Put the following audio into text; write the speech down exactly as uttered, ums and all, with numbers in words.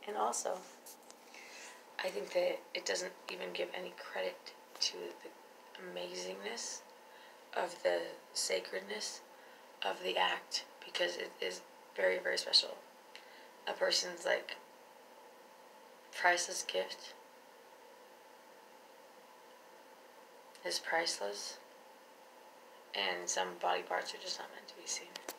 And also, I think that it doesn't even give any credit to the amazingness of the sacredness of the act, because it is very, very special. A person's like priceless gift is priceless, and some body parts are just not meant to be seen.